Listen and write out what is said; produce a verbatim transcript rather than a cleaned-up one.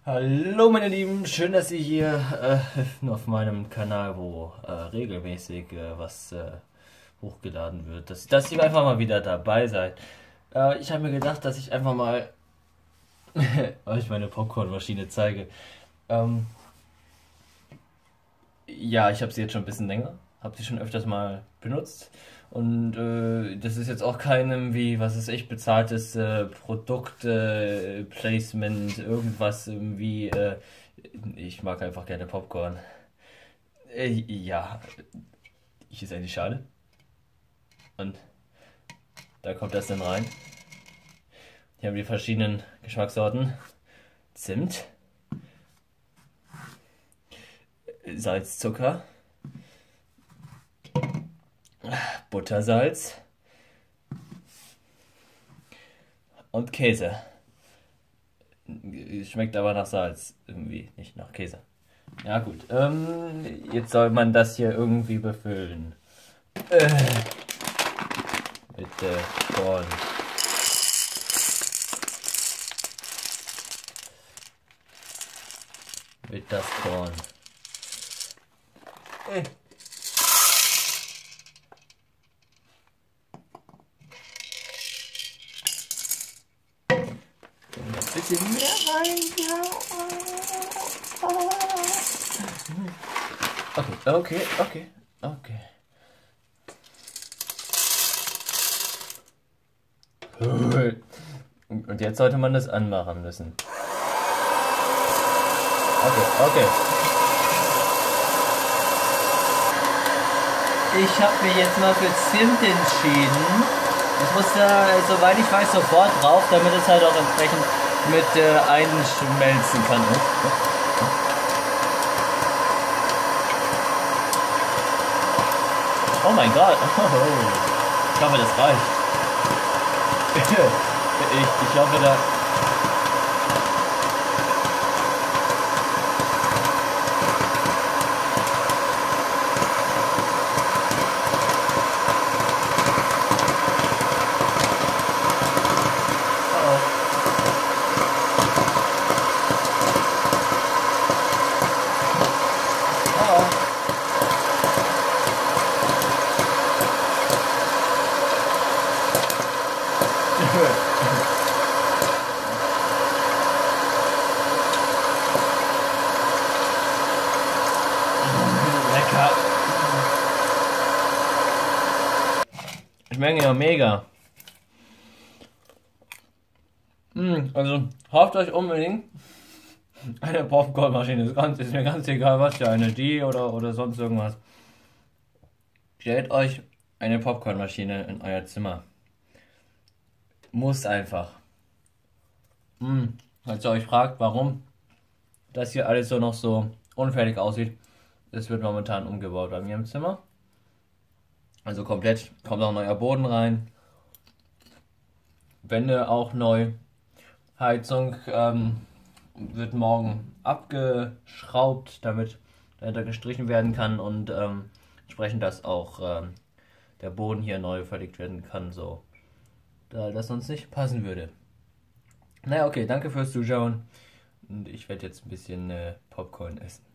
Hallo meine Lieben, schön, dass ihr hier äh, auf meinem Kanal, wo äh, regelmäßig äh, was äh, hochgeladen wird, dass, dass ihr einfach mal wieder dabei seid. Äh, ich habe mir gedacht, dass ich einfach mal euch meine Popcornmaschine zeige. Ähm, ja, ich habe sie jetzt schon ein bisschen länger, habe sie schon öfters mal benutzt und äh, das ist jetzt auch keinem wie, was ist ich, bezahltes äh, Produkt, äh, Placement, irgendwas irgendwie. Äh, ich mag einfach gerne Popcorn. Äh, ja, ich ist eigentlich schade. Und da kommt das dann rein. Hier haben wir die verschiedenen Geschmackssorten. Zimt, Salz, Zucker, Buttersalz und Käse. Schmeckt aber nach Salz irgendwie, nicht nach Käse. Ja gut, ähm, jetzt soll man das hier irgendwie befüllen. Äh, mit äh, Korn. Mit das Korn. Äh. Ein bisschen mehr rein, ja. Okay, okay, okay, okay. Und jetzt sollte man das anmachen müssen. Okay, okay. Ich habe mich jetzt mal für Zimt entschieden. Ich muss da, soweit ich weiß, sofort drauf, damit es halt auch entsprechend mit äh, einschmelzen kann. Oh mein Gott. Ich hoffe, das reicht. Ich, ich hoffe, da... Lecker. Schmecken ja mega. Mm, also kauft euch unbedingt eine Popcornmaschine. Ist, ganz, ist mir ganz egal, was für eine, die oder, oder sonst irgendwas. Stellt euch eine Popcornmaschine in euer Zimmer. Muss einfach. Mm, falls ihr euch fragt, warum das hier alles so noch so unfertig aussieht, das wird momentan umgebaut bei mir im Zimmer. Also komplett, kommt auch neuer Boden rein. Wände auch neu. Heizung ähm, wird morgen abgeschraubt, damit dahinter gestrichen werden kann und ähm, entsprechend, dass auch ähm, der Boden hier neu verlegt werden kann, so da das sonst nicht passen würde. Naja, okay, danke fürs Zuschauen und ich werde jetzt ein bisschen äh, Popcorn essen.